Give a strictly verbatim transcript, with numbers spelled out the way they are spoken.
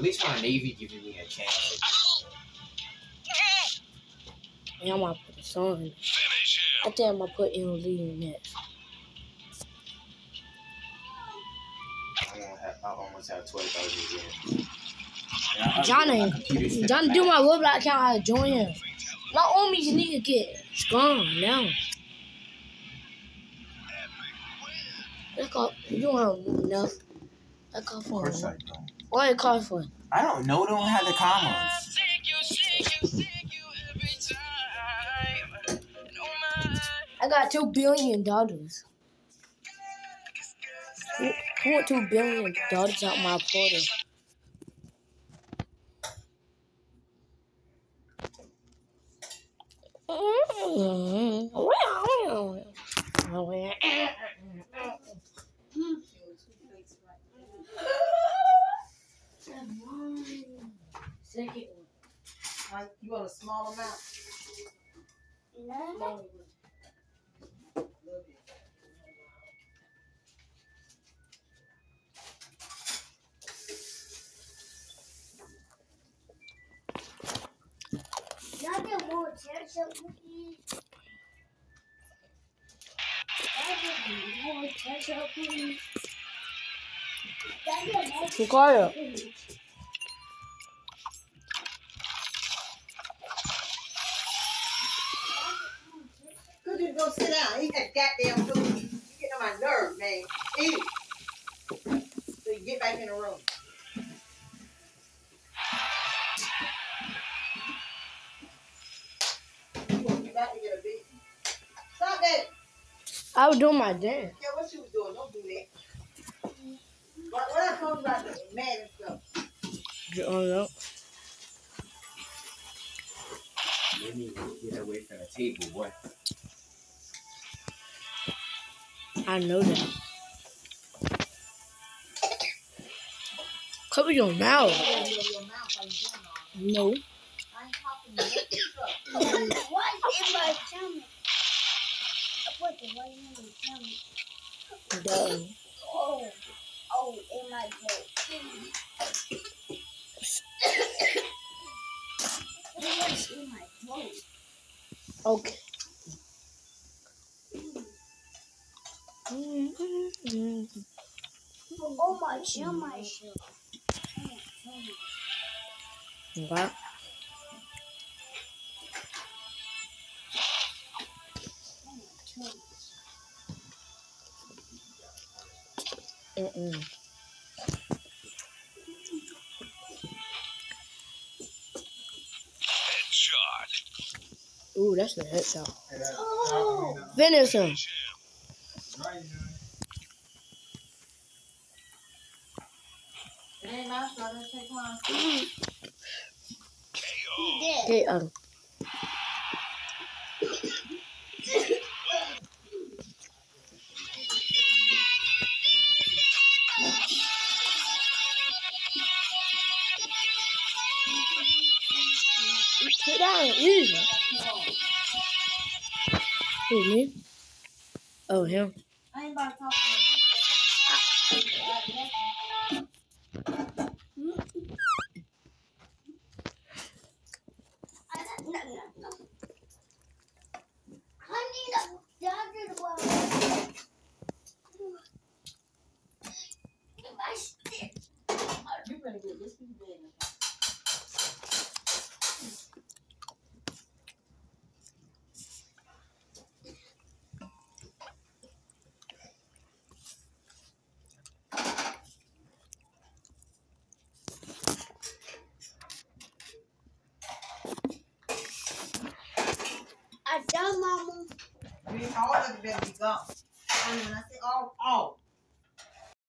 At least my Navy giving me a chance. Yeah, I'm gonna put a song in it. I think I'm gonna put in leading next. I won't have. I almost have twelve thousand again. Yeah, Johnny, Johnny, do my Roblox account. I join him. My homies need to get strong now. That cost, you don't have enough. That cost for. Of course I don't. What it cost for? I don't know. Don't have the commas. I got two billion dollars. Who, who want two billion dollars out my portal? Second one. You want a small amount? No. Y'all get more ketchup, please. Y'all get more ketchup, please. Y'all get more ketchup, please. Could you go sit down? Eat that goddamn food. You getting on my nerves, man. Eat it. So you get back in the room. About to get a beat. Stop that. I was doing my dance. Yeah, what she was doing? Don't do that. What, what I told you about the mad and stuff? Oh, no. Let me get away from the table, boy. I know that. Cover your mouth. No. What in my tummy? I put the white in my tummy. Duh. Oh, oh, in my throat. What's in my throat? Okay. Oh my shoe, my shoe. What? Mm-mm. Headshot. Ooh, that's the headshot. Oh. Finish him. It ain't my shot. Let's take one. Hey, um. Sit down, easy. Who, me? Oh, him. I ain't about to talk to you. I need a doctor one. My stick. You better get this piece of bed. I done, Mama. I mean, all of it better be gone. I mean, I said all, all.